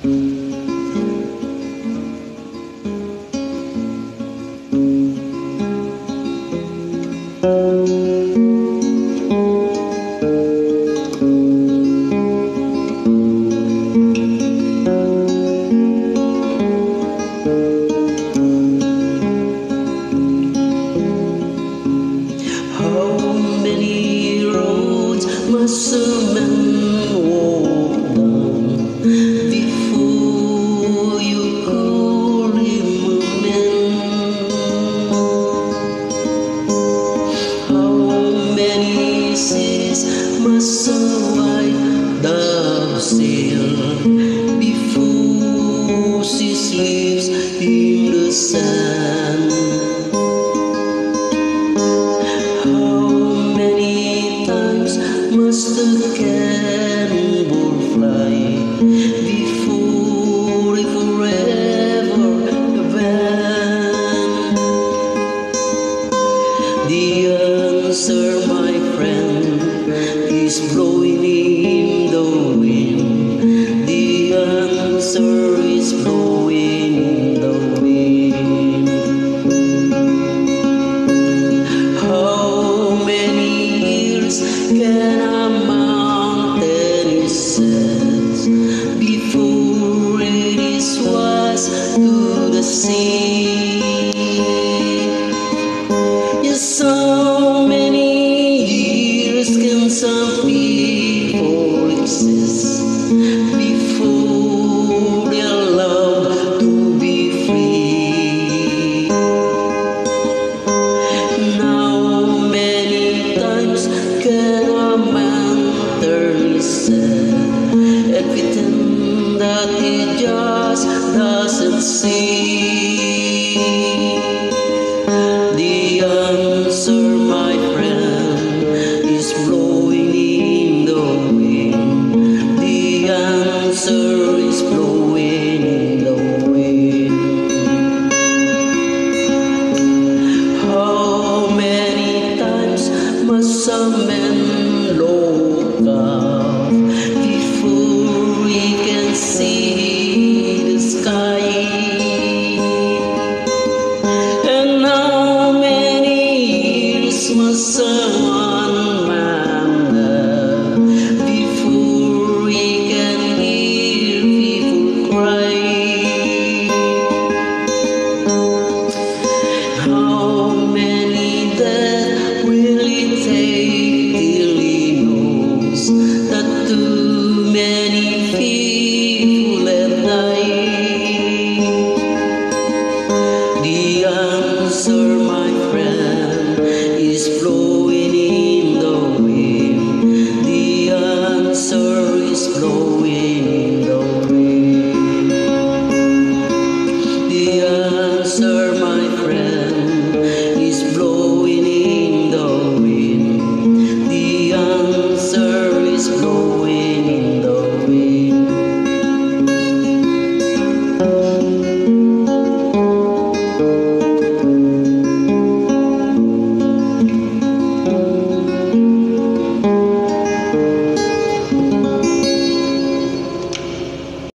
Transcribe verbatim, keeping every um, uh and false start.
Must a man walk down before you call him a man? How many seas must a white dove sail before she sleeps in the sand? Must the cannonball fly before it forever abandoned? The answer, my friend, is blowing in the wind. The answer is blowing